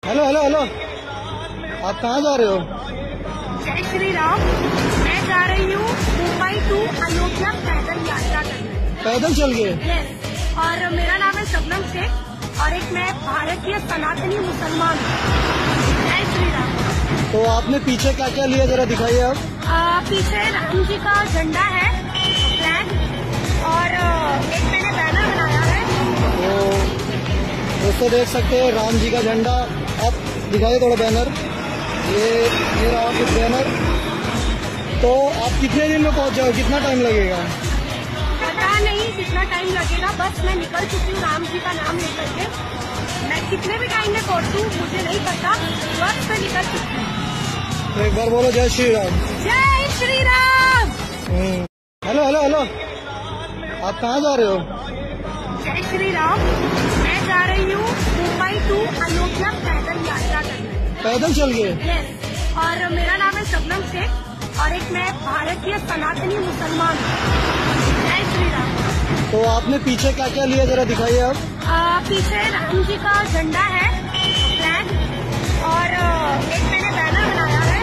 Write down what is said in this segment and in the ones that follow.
Hello hello hello, आप कहाँ जा रहे हो? जय श्री राम। मैं जा रही हूँ मुंबई टू अयोध्या पैदल यात्रा करने। पैदल चल गए? यस। और मेरा नाम है शबनम शेख और एक मैं भारतीय सनातनी मुसलमान हूँ। जय श्री राम। तो आपने पीछे क्या क्या लिया, जरा दिखाइए आप। पीछे राम जी का झंडा है, फ्लैग, और एक मैंने बैनर बनाया है। तो दोस्तों देख सकते हैं राम जी का झंडा। आप दिखाइए थोड़ा बैनर। ये रहा कुछ बैनर। तो आप कितने दिन में पहुंच जाओ, कितना टाइम लगेगा? पता नहीं कितना टाइम लगेगा, बस मैं निकल चुकी हूँ राम जी का नाम लेकर के। मैं कितने भी टाइम में पहुँचूँ मुझे नहीं पता, बस मैं निकल चुकी हूँ। तो एक बार बोलो जय श्री राम। जय Shri Ram. Hello hello hello, आप कहाँ जा रहे हो? जय श्री राम। मैं जा रही हूँ मुंबई टू अयोध्या पैदल यात्रा करने। पैदल चल गए? यस। और मेरा नाम है शबनम शेख और एक मैं भारतीय सनातनी मुसलमान हूँ। जय श्री राम। तो आपने पीछे क्या क्या लिया, जरा दिखाइए आप। पीछे राम जी का झंडा है, फ्लैग, और एक मैंने बैनर बनाया है।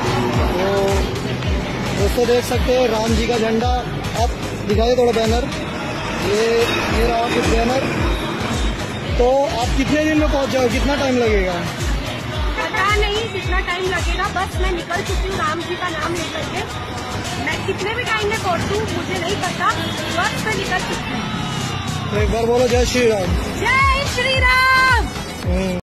तो दोस्तों देख सकते हैं राम जी का झंडा। आप दिखाइए थोड़ा बैनर। ये रहा कुछ बैनर। तो आप कितने दिन में पहुंच जाओ, कितना टाइम लगेगा? पता नहीं कितना टाइम लगेगा, बस मैं निकल चुकी हूँ राम जी का नाम लेकर के। मैं कितने भी टाइम में पहुँचूँ मुझे नहीं पता, बस मैं निकल चुकी हूँ। तो एक बार बोलो जय श्री राम। जय श्री राम।